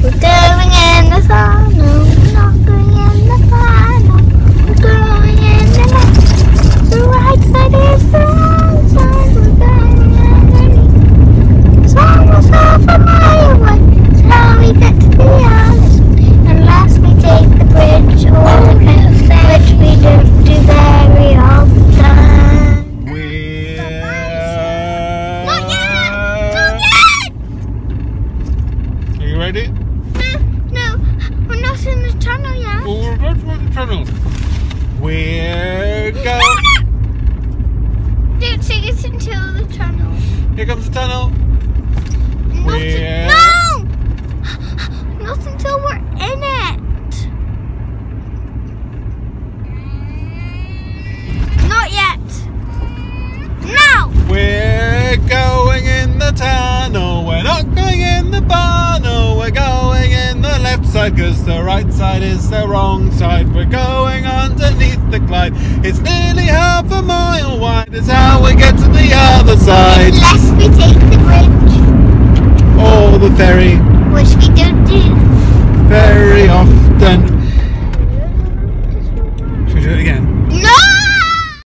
We're going in the tunnel. We're not going in the tunnel. We're going in the left. The right side is the wrong side. We're going underneath. It's almost half a mile away. Till we get to the other side. Unless we take the bridge or the cafe, which we don't do very often. Not yet! Are you ready? No, we're not in the tunnel yet. Well, we're about to go to the tunnel. We're going. Don't take us until the tunnel. Here comes the tunnel. No! Not until we're in it. Not yet. Now! We're going in the tunnel. We're not going in the funnel. We're going in the left side because the right side is the wrong side. We're going underneath the Clyde. It's nearly half a mile wide. It's how we get to the other